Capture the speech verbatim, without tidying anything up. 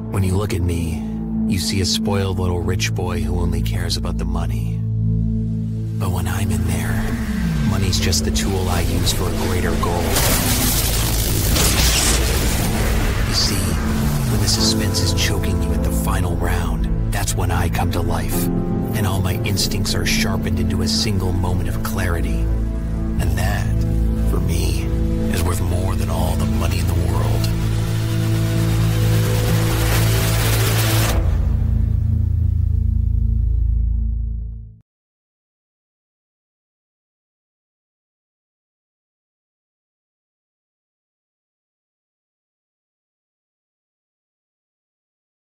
When you look at me, you see a spoiled little rich boy who only cares about the money. But when I'm in there, money's just the tool I use for a greater goal. You see, when the suspense is choking you at the final round, that's when I come to life, and all my instincts are sharpened into a single moment of clarity. And that, for me, is worth more than all the money in the world.